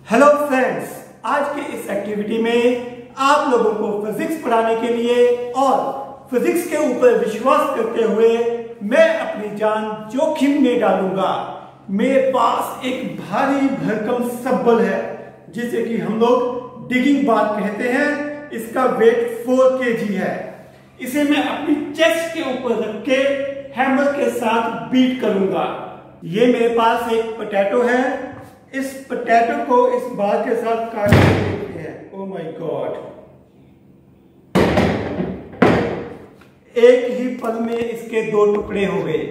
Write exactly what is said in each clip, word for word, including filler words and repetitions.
Hello friends, आज के इस एक्टिविटी में आप लोगों को फिजिक्स पढ़ाने के लिए और फिजिक्स के ऊपर विश्वास करते हुए मैं अपनी जान जोखिम में डालूंगा। मेरे पास एक भारी भरकम सब्बल है जिसे कि हम लोग डिगिंग बार कहते हैं। इसका वेट फोर केजी है। इसे मैं अपनी चेस्ट के ऊपर रख के हैमर के साथ बीट करूंगा। ये मेरे पास एक पोटैटो है। इस पोटैटो को इस बार के साथ काटने देते हैं। ओह माय गॉड, एक ही पल में इसके दो टुकड़े हो गए।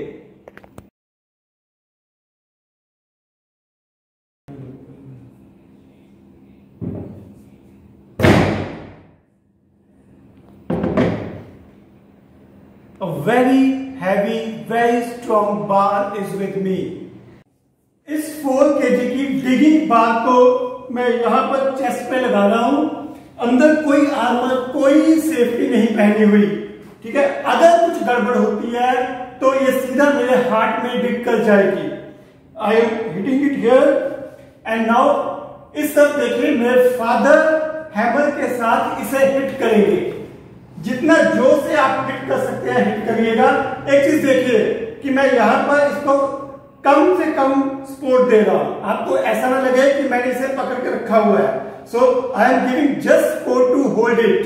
A very heavy, very strong bar is with me. इस फोर केजी की डिगिंग बार को मैं यहां पर चेस्ट पे लगा रहा हूं। अंदर कोई आर्मर, कोई सेफ्टी नहीं पहनी हुई, ठीक है। अगर कुछ गड़बड़ होती है तो ये सीधा मेरे हार्ट में डिग कर जाएगी। I am hitting it here and now इस तरफ देखिए, मेरे फादर हैमर के साथ इसे हिट करेंगे। जितना जोर से आप हिट कर सकते हैं हिट करिएगा। एक चीज देखिए कि मैं यहां पर इसको कम से कम सपोर्ट दे रहा हूं, आपको ऐसा ना लगे कि मैंने इसे पकड़ के रखा हुआ है। So I am giving just support to hold it.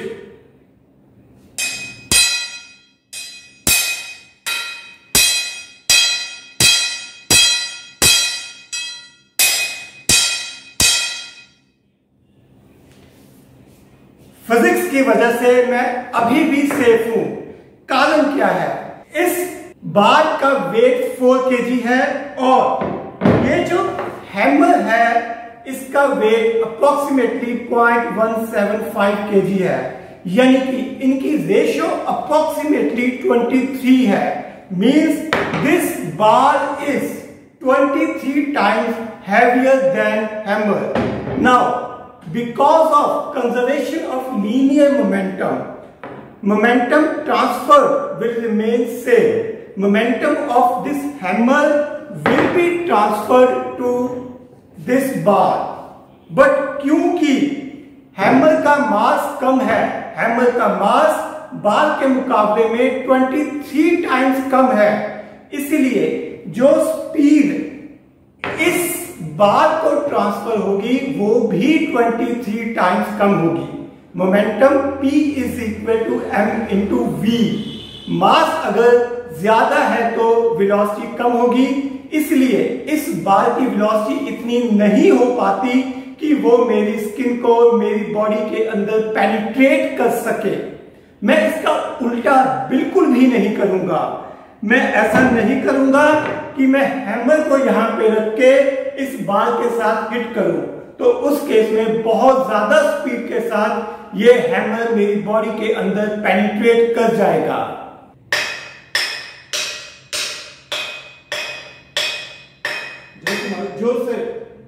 Physics की वजह से मैं अभी भी सेफ हूं। कारण क्या है? इस बार का वेट फोर केजी है और ये जो हैमर है इसका weight approximately point one seven five KG है, यानी कि इनकी रेशियो अप्रोक्सीमेटली ट्वेंटी थ्री है। Means this bar is twenty three times heavier than hammer. Now because of conservation of linear momentum, momentum transfer will remain same. Momentum of this hammer will be transferred to this bar. But क्योंकि hammer का mass कम है, hammer का मास बार के मुकाबले में तेईस times कम है, इसलिए जो स्पीड इस बार को ट्रांसफर होगी वो भी तेईस टाइम्स कम होगी। Momentum P is equal to M into V. Mass अगर ज्यादा है तो वेलोसिटी कम होगी, इसलिए इस बार की वेलोसिटी इतनी नहीं हो पाती कि वो मेरी स्किन को, मेरी बॉडी के अंदर पेनिट्रेट कर सके। मैं इसका उल्टा बिल्कुल भी नहीं करूंगा। मैं ऐसा नहीं करूंगा कि मैं हैमर को यहां पे रख के इस बार के साथ हिट करूं, तो उस केस में बहुत ज्यादा स्पीड के साथ ये हैमर मेरी बॉडी के अंदर पेनिट्रेट कर जाएगा। जोर से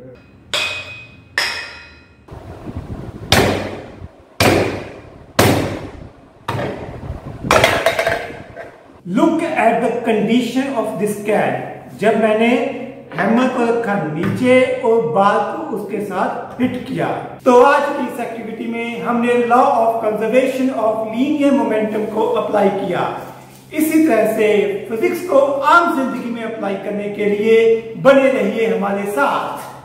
look at the condition of this cat. जब मैंने हैमर को रखा नीचे और बार को उसके साथ हिट किया, तो आज की इस एक्टिविटी में हमने law of conservation of linear momentum को अप्लाई किया। इसी तरह से फिजिक्स को आम जिंदगी में अप्लाई करने के लिए बने रहिए हमारे साथ।